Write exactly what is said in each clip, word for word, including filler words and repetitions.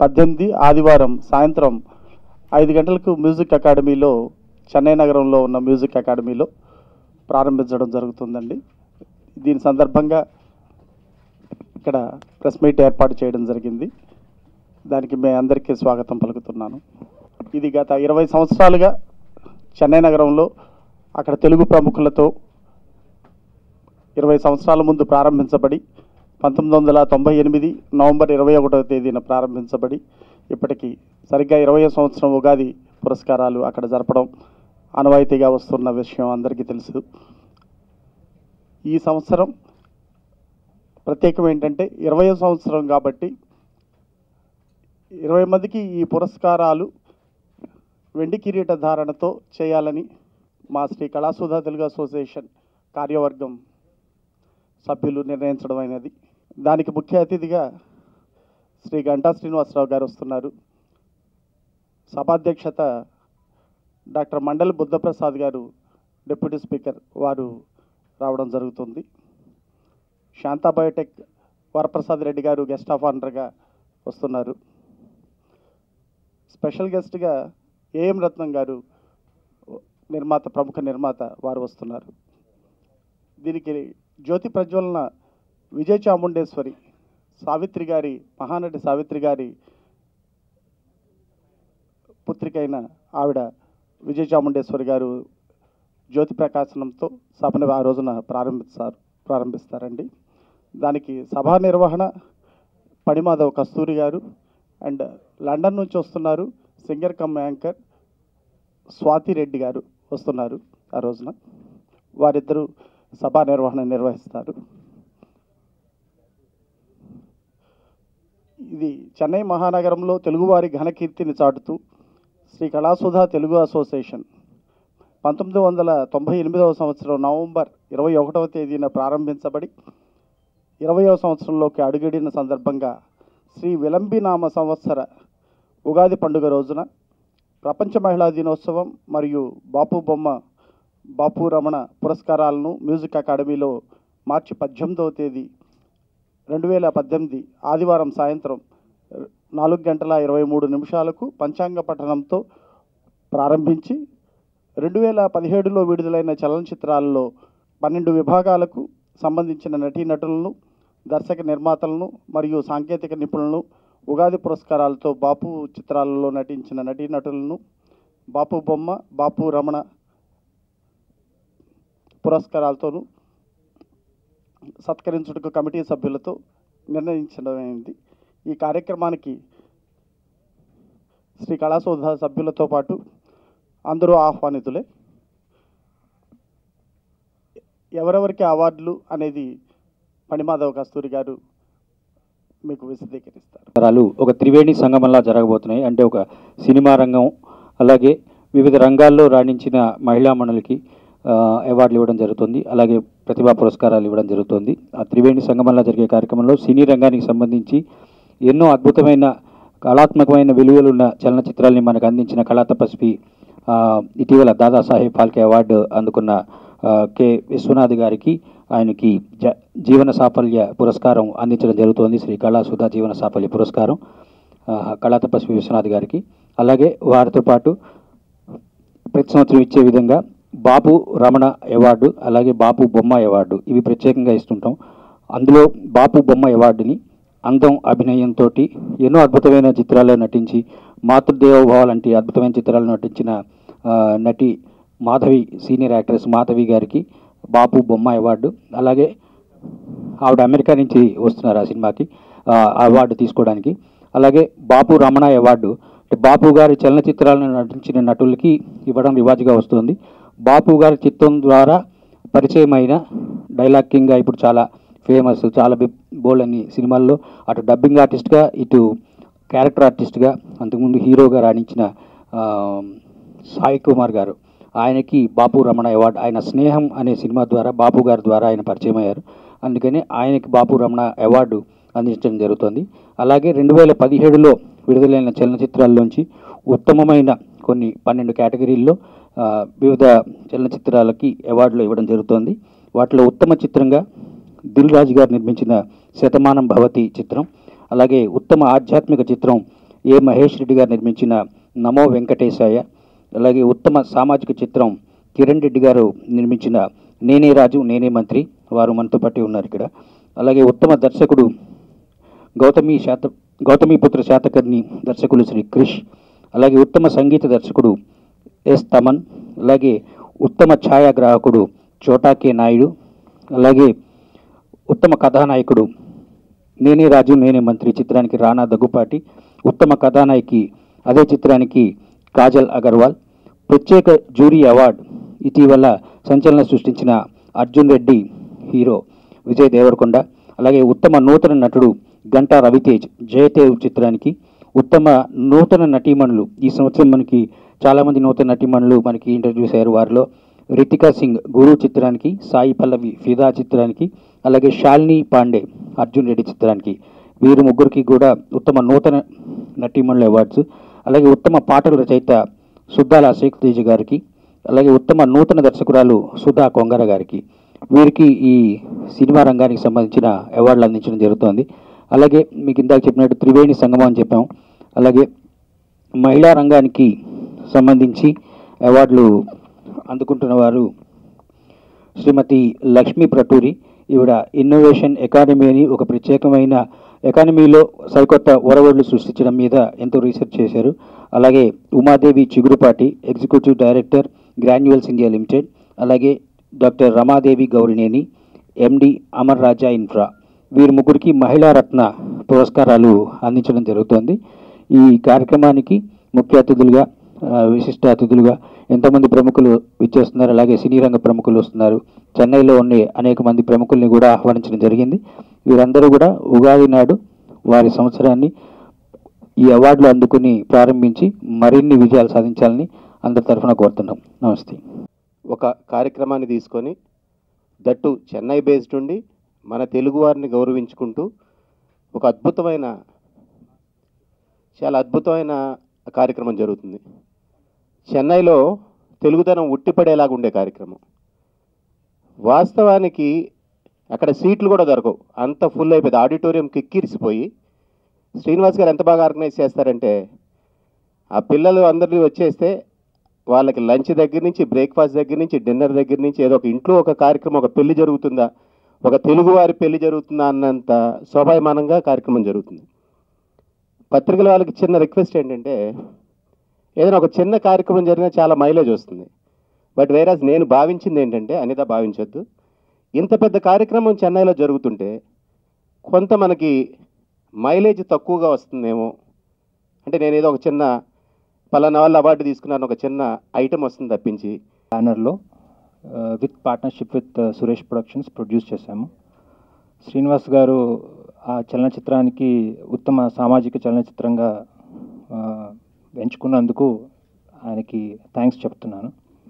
పద్దెనిమిది ఆదివారం సాయంత్రం ఐదు గంటలకు మ్యూజిక్ అకాడమీలో, చెన్నై నగరంలో ఉన్న మ్యూజిక్ అకాడమీలో ప్రారంభించడం జరుగుతుందండి. దీని సందర్భంగా ఇక్కడ ప్రెస్ మీట్ ఏర్పాటు చేయడం జరిగింది. దానికి మీ అందరికీ స్వాగతం పలుకుతున్నాను. ఇది గత ఇరవై సంవత్సరాలుగా చెన్నై నగరంలో అక్కడ తెలుగు ప్రముఖులతో ఇరవై సంవత్సరాల ముందు ప్రారంభించబడి పంతొమ్మిది వందల తొంభై ఎనిమిది నవంబర్ ఇరవై ఒకటవ తేదీన ప్రారంభించబడి ఇప్పటికీ సరిగ్గా ఇరవై సంవత్సరం ఉగాది పురస్కారాలు అక్కడ జరపడం ఆనవాయితీగా వస్తున్న విషయం అందరికీ తెలుసు. ఈ సంవత్సరం ప్రత్యేకం ఏంటంటే ఇరవై సంవత్సరం కాబట్టి ఇరవై మందికి ఈ పురస్కారాలు వెండి కిరీట ధారణతో చేయాలని మా శ్రీ కళాసుధా తెలుగు అసోసియేషన్ కార్యవర్గం సభ్యులు నిర్ణయించడం అయినది. దానికి ముఖ్య అతిథిగా శ్రీ గంటా శ్రీనివాసరావు గారు వస్తున్నారు. సభాధ్యక్షత డాక్టర్ మండలి బుద్ధప్రసాద్ గారు, డిప్యూటీ స్పీకర్ వారు రావడం జరుగుతుంది. శాంతా బయోటెక్ వరప్రసాద్ రెడ్డి గారు గెస్ట్ ఆఫ్ ఆనర్గా వస్తున్నారు. స్పెషల్ గెస్ట్గా ఏఎం రత్నం గారు, నిర్మాత, ప్రముఖ నిర్మాత వారు వస్తున్నారు. దీనికి జ్యోతి ప్రజ్వలన విజయ చాముండేశ్వరి సావిత్రి గారి, మహానటి సావిత్రి గారి పుత్రికైన ఆవిడ విజయ చాముండేశ్వరి గారు జ్యోతి ప్రకాశనంతో సభను ఆ రోజున ప్రారంభిస్తారు ప్రారంభిస్తారండి. దానికి సభా నిర్వహణ పడిమాధవ్ కస్తూరి గారు అండ్ లండన్ నుంచి వస్తున్నారు singer cum anchor Swathi Reddy గారు వస్తున్నారు. ఆ రోజున వారిద్దరూ సభా నిర్వహణ నిర్వహిస్తారు. ఇది చెన్నై మహానగరంలో తెలుగువారి ఘనకీర్తిని చాటుతూ శ్రీ కళాసుధా తెలుగు అసోసియేషన్ పంతొమ్మిది వందల తొంభై ఎనిమిదవ సంవత్సరం నవంబర్ ఇరవై ఒకటవ తేదీన ప్రారంభించబడి ఇరవయవ సంవత్సరంలోకి అడుగిడిన సందర్భంగా శ్రీ విలంబినామ సంవత్సర ఉగాది పండుగ రోజున ప్రపంచ మహిళా దినోత్సవం మరియు బాపు బొమ్మ బాపు రమణ పురస్కారాలను మ్యూజిక్ అకాడమీలో మార్చి పద్దెనిమిదవ తేదీ రెండు వేల పద్దెనిమిది ఆదివారం సాయంత్రం నాలుగు గంటల ఇరవై మూడు నిమిషాలకు పంచాంగ పఠనంతో ప్రారంభించి రెండు వేల పదిహేడులో విడుదలైన చలనచిత్రాలలో పన్నెండు విభాగాలకు సంబంధించిన నటీనటులను, దర్శక నిర్మాతలను మరియు సాంకేతిక నిపుణులను ఉగాది పురస్కారాలతో బాపు చిత్రాలలో నటించిన నటీనటులను బాపు బొమ్మ, బాపు రమణ పురస్కారాలతోనూ సత్కరించుటకు కమిటీ సభ్యులతో నిర్ణయించడమైంది. ఈ కార్యక్రమానికి శ్రీ కళాసుధా సభ్యులతో పాటు అందరూ ఆహ్వానితులే. ఎవరెవరికి అవార్డులు అనేది పణిమాధవ్ కస్తూరి గారు మీకు విశదీకరిస్తారు. ఒక త్రివేణి సంగమంలా జరగబోతున్నాయి. అంటే ఒక సినిమా రంగం, అలాగే వివిధ రంగాల్లో రాణించిన మహిళా మండలికి అవార్డులు ఇవ్వడం జరుగుతుంది. అలాగే ప్రతిభా పురస్కారాలు ఇవ్వడం జరుగుతుంది. ఆ త్రివేణి సంగమంలా జరిగే కార్యక్రమంలో సినీ రంగానికి సంబంధించి ఎన్నో అద్భుతమైన కళాత్మకమైన విలువలున్న చలనచిత్రాలని మనకు అందించిన కళా తపస్వి, ఇటీవల దాదాసాహెబ్ ఫాల్కే అవార్డు అందుకున్న కె విశ్వనాథ్ గారికి ఆయనకి జ జీవన సాఫల్య పురస్కారం అందించడం జరుగుతుంది. శ్రీ కళాసుధా జీవన సాఫల్య పురస్కారం కళా తపస్వి విశ్వనాథ్ గారికి. అలాగే వారితో పాటు ప్రతి సంవత్సరం ఇచ్చే విధంగా బాపు రమణ అవార్డు, అలాగే బాపు బొమ్మ అవార్డు, ఇవి ప్రత్యేకంగా ఇస్తుంటాం. అందులో బాపు బొమ్మ అవార్డుని అందం, అభినయంతో ఎన్నో అద్భుతమైన చిత్రాల్లో నటించి మాతృదేవోభవ లాంటి అద్భుతమైన చిత్రాల్లో నటించిన నటి మాధవి, సీనియర్ యాక్ట్రెస్ మాధవి గారికి బాపు బొమ్మ అవార్డు. అలాగే ఆవిడ అమెరికా నుంచి వస్తున్నారు ఆ సినిమాకి అవార్డు తీసుకోవడానికి. అలాగే బాపు రమణ అవార్డు అంటే బాపు గారి చలనచిత్రాలను నటించిన నటులకి ఇవ్వడం రివాజుగా వస్తుంది. బాపు గారి చిత్రం ద్వారా పరిచయమైన డైలాగ్ కింగ్గా ఇప్పుడు చాలా ఫేమస్, చాలా బోల్డ్ అన్ని సినిమాల్లో అటు డబ్బింగ్ ఆర్టిస్ట్గా, ఇటు క్యారెక్టర్ ఆర్టిస్ట్గా, అంతకుముందు హీరోగా రాణించిన సాయి కుమార్ గారు, ఆయనకి బాపు రమణ అవార్డు. ఆయన స్నేహం అనే సినిమా ద్వారా బాపు గారి ద్వారా ఆయన పరిచయం అయ్యారు. అందుకని ఆయనకి బాపు రమణ అవార్డు అందించడం జరుగుతుంది. అలాగే రెండు వేల పదిహేడులో విడుదలైన చలనచిత్రాల్లోంచి ఉత్తమమైన కొన్ని పన్నెండు కేటగిరీల్లో వివిధ చలనచిత్రాలకి అవార్డులు ఇవ్వడం జరుగుతుంది. వాటిలో ఉత్తమ చిత్రంగా దిల్ రాజు గారు నిర్మించిన శతమానం భవతి చిత్రం, అలాగే ఉత్తమ ఆధ్యాత్మిక చిత్రం ఏ మహేష్ రెడ్డి గారు నిర్మించిన నమో వెంకటేశాయ, అలాగే ఉత్తమ సామాజిక చిత్రం కిరణ్ రెడ్డి గారు నిర్మించిన నేనే రాజు నేనే మంత్రి, వారు మనతో పాటు ఉన్నారు ఇక్కడ. అలాగే ఉత్తమ దర్శకుడు గౌతమి శాత గౌతమిపుత్ర శాతకర్ణి దర్శకులు శ్రీ క్రిష్, అలాగే ఉత్తమ సంగీత దర్శకుడు ఎస్ తమన్, అలాగే ఉత్తమ ఛాయాగ్రాహకుడు చోటా కె నాయుడు, అలాగే ఉత్తమ కథానాయకుడు నేనే రాజు నేనే మంత్రి చిత్రానికి రానా దగ్గుపాటి, ఉత్తమ కథానాయకి అదే చిత్రానికి కాజల్ అగర్వాల్. ప్రత్యేక జ్యూరీ అవార్డు ఇటీవల సంచలనం సృష్టించిన అర్జున్ రెడ్డి హీరో విజయ్ దేవరకొండ, అలాగే ఉత్తమ నూతన నటుడు గంటా రవితేజ్ జయదేవ్ చిత్రానికి, ఉత్తమ నూతన నటీమణులు ఈ సంవత్సరం మనకి చాలామంది నూతన నటీమణులు మనకి ఇంట్రడ్యూస్ అయ్యారు. వారిలో రితికా సింగ్ గురు చిత్రానికి, సాయి పల్లవి ఫిదా చిత్రానికి, అలాగే శాలిని పాండే అర్జున్ రెడ్డి చిత్రానికి, వీరు ముగ్గురికి కూడా ఉత్తమ నూతన నటీమణుల అవార్డ్స్. అలాగే ఉత్తమ పాటల రచయిత సుద్దాల శేఖ్ తేజ్ గారికి, అలాగే ఉత్తమ నూతన దర్శకురాలు సుధా కొంగర గారికి, వీరికి ఈ సినిమా రంగానికి సంబంధించిన అవార్డులు అందించడం జరుగుతోంది. అలాగే మీకు ఇందాక చెప్పినట్టు త్రివేణి సంగమం అని చెప్పాం. అలాగే మహిళా రంగానికి సంబంధించి అవార్డులు అందుకుంటున్న వారు శ్రీమతి లక్ష్మీ ప్రటూరి. ఈవిడ ఇన్నోవేషన్ ఎకానమీ అని ఒక ప్రత్యేకమైన ఎకానమీలో సరికొత్త ఒరవడులు సృష్టించడం మీద ఎంతో రీసెర్చ్ చేశారు. అలాగే Umadevi Chigurupati executive director Granules India Limited, అలాగే doctor Ramadevi Gowrineni MD Amar Raja Infra, వీరి ముగ్గురికి మహిళా రత్న పురస్కారాలు అందించడం జరుగుతోంది. ఈ కార్యక్రమానికి ముఖ్య అతిథులుగా విశిష్ట అతిథులుగా ఎంతోమంది ప్రముఖులు విచ్చేస్తున్నారు. అలాగే సినీ రంగ ప్రముఖులు వస్తున్నారు. చెన్నైలో ఉన్న అనేక మంది ప్రముఖుల్ని కూడా ఆహ్వానించడం జరిగింది. వీరందరూ కూడా ఉగాది నాడు వారి సంవత్సరాన్ని ఈ అవార్డులు అందుకుని ప్రారంభించి మరిన్ని విజయాలు సాధించాలని అందరి తరఫున కోరుతున్నాం. నమస్తే. ఒక కార్యక్రమాన్ని తీసుకొని దట్టు చెన్నై బేస్డ్ ఉండి మన తెలుగు వారిని గౌరవించుకుంటూ ఒక అద్భుతమైన చాలా అద్భుతమైన కార్యక్రమం జరుగుతుంది. చెన్నైలో తెలుగుదనం ఉట్టిపడేలాగా ఉండే కార్యక్రమం. వాస్తవానికి అక్కడ సీట్లు కూడా దొరకవు, అంత ఫుల్ అయిపోయింది. ఆడిటోరియం కిక్కిరిసిపోయి శ్రీనివాస్ గారు ఎంత బాగా ఆర్గనైజ్ చేస్తారంటే, ఆ పిల్లలు అందరినీ వచ్చేస్తే వాళ్ళకి లంచ్ దగ్గర నుంచి బ్రేక్ఫాస్ట్ దగ్గర నుంచి డిన్నర్ దగ్గర నుంచి ఏదో ఒక ఇంట్లో ఒక కార్యక్రమం, ఒక పెళ్లి జరుగుతుందా, ఒక తెలుగువారి పెళ్లి జరుగుతుందా అన్నంత శోభాయమానంగా కార్యక్రమం జరుగుతుంది. పత్రికల వాళ్ళకి చిన్న రిక్వెస్ట్ ఏంటంటే, ఏదైనా ఒక చిన్న కార్యక్రమం జరిగినా చాలా మైలేజ్ వస్తుంది. బట్ వేరాజ్ నేను భావించింది ఏంటంటే, అనిత భావించొద్దు, ఇంత పెద్ద కార్యక్రమం చెన్నైలో జరుగుతుంటే కొంత మనకి మైలేజ్ తక్కువగా వస్తుందేమో. అంటే నేను ఏదో ఒక చిన్న పలానా వాళ్ళు అవార్డు తీసుకున్నాను ఒక చిన్న ఐటమ్ వస్తుంది తప్పించి. బ్యానర్లో with partnership with Suresh Productions produce చేశాము. శ్రీనివాస్ గారు ఆ చలనచిత్రానికి ఉత్తమ సామాజిక చలనచిత్రంగా ఎంచుకున్నందుకు ఆయనకి థ్యాంక్స్ చెప్తున్నాను.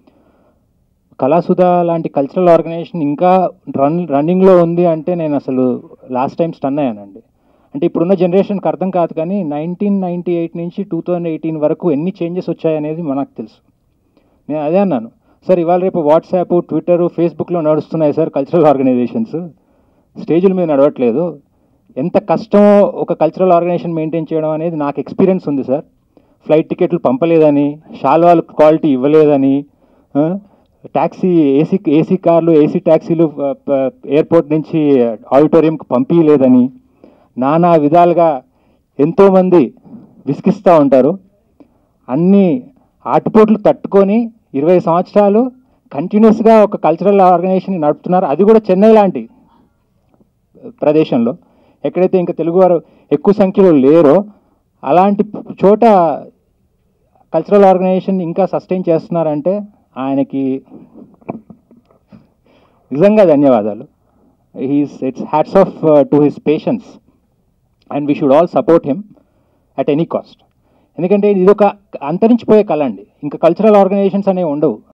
కళాసుధ లాంటి కల్చరల్ ఆర్గనైజేషన్ ఇంకా రన్ రన్నింగ్లో ఉంది అంటే నేను అసలు లాస్ట్ టైం స్టన్ అయ్యానండి. అంటే ఇప్పుడున్న జనరేషన్కి అర్థం కాదు, కానీ నైన్టీన్ నైంటీ ఎయిట్ నుంచి టూ థౌజండ్ ఎయిటీన్ వరకు ఎన్ని చేంజెస్ వచ్చాయనేది మనకు తెలుసు. నేను అదే అన్నాను, సార్ ఇవాళ రేపు వాట్సాప్, ట్విట్టర్, ఫేస్బుక్లో నడుస్తున్నాయి సార్ కల్చరల్ ఆర్గనైజేషన్స్, స్టేజుల మీద నడవట్లేదు. ఎంత కష్టమో ఒక కల్చరల్ ఆర్గనైజేషన్ మెయింటైన్ చేయడం అనేది నాకు ఎక్స్పీరియన్స్ ఉంది సార్. ఫ్లైట్ టికెట్లు పంపలేదని, షాల్వాల్ క్వాలిటీ ఇవ్వలేదని, ట్యాక్సీ ఏసీ ఏసీ కార్లు ఏసీ ట్యాక్సీలు ఎయిర్పోర్ట్ నుంచి ఆడిటోరియంకి పంపించలేదని, నానా విధాలుగా ఎంతోమంది విసిగిస్తూ ఉంటారు. అన్ని ఆటుపోట్లు తట్టుకొని ఇరవై సంవత్సరాలు కంటిన్యూస్గా ఒక కల్చరల్ ఆర్గనైజేషన్ నడుపుతున్నారు. అది కూడా చెన్నై లాంటి ప్రదేశంలో, ఎక్కడైతే ఇంకా తెలుగువారు ఎక్కువ సంఖ్యలో లేరో అలాంటి చోట కల్చరల్ ఆర్గనైజేషన్ ఇంకా సస్టైన్ చేస్తున్నారంటే ఆయనకి నిజంగా ధన్యవాదాలు. He's it's hats off to his patience and we should all support him at any cost. ఎందుకంటే ఇది ఒక అంతరించిపోయే కళ అండి, ఇంకా కల్చరల్ ఆర్గనైజేషన్స్ అనేవి ఉండవు.